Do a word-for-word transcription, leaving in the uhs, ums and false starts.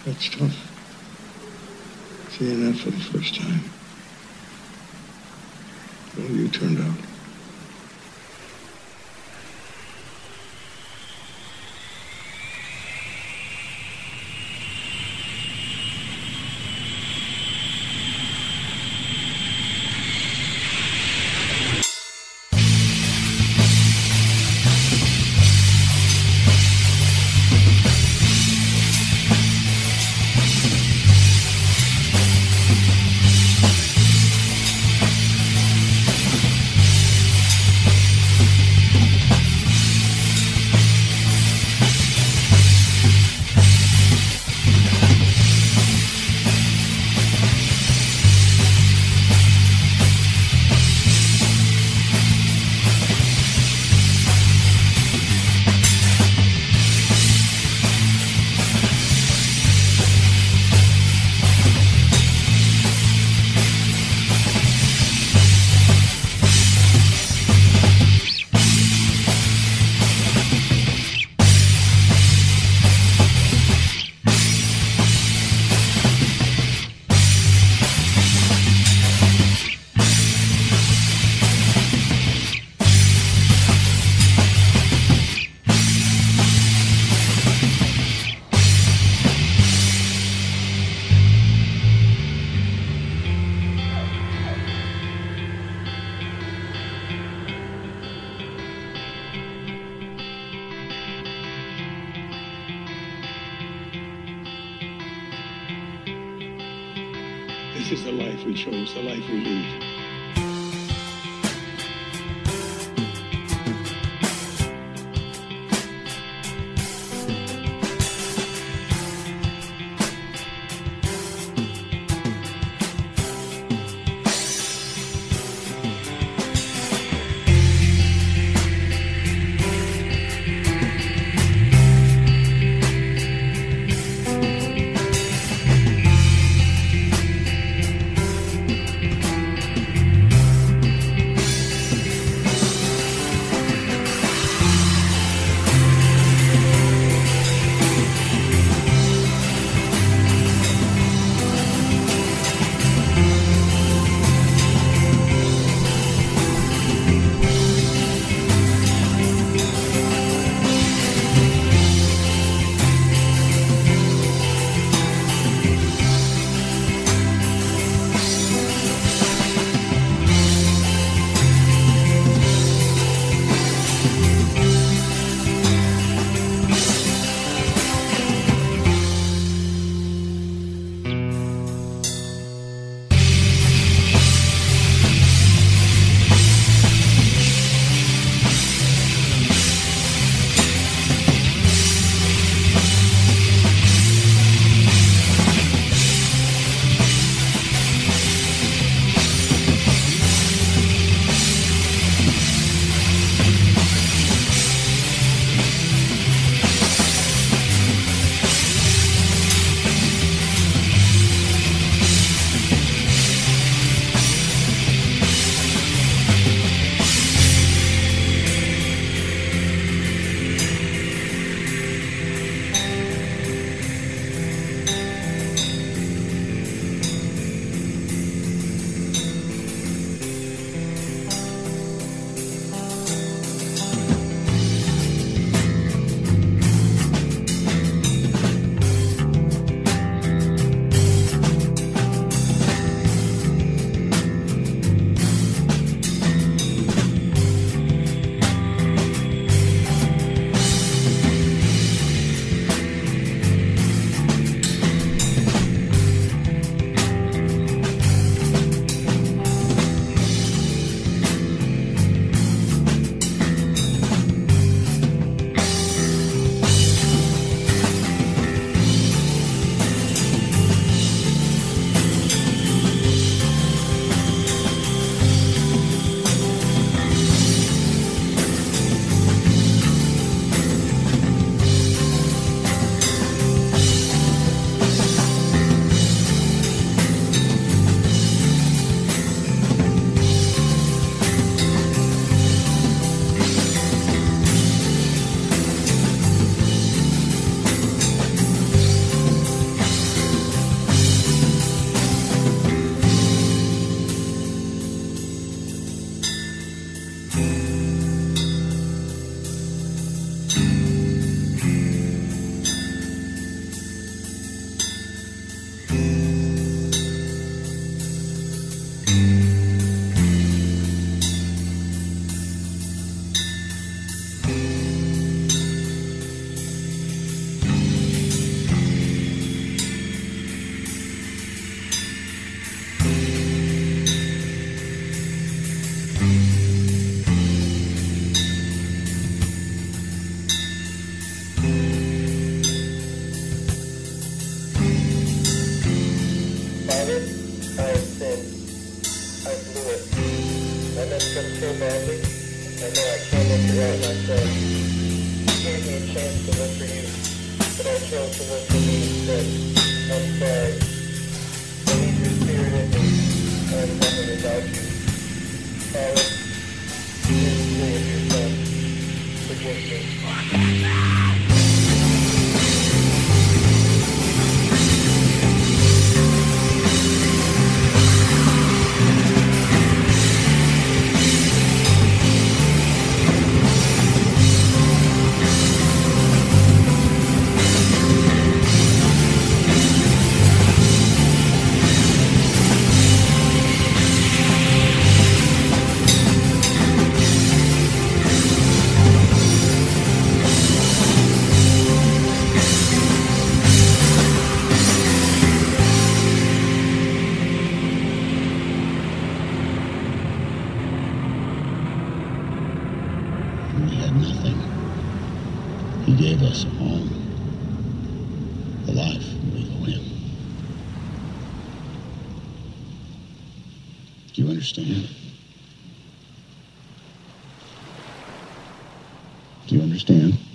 That's tough. Seeing that for the first time. Well, you turned out. This is the life we chose, the life we lead. messed up so badly. I know I came up here and I said, you gave me a chance to live for you, but I chose to live for me instead. I'm sorry. I need your spirit in me. I'm nothing without you. Father, here's the day of your son. Forgive me. We had nothing. He gave us a home, a life. We owe him. Do you understand? Do you understand?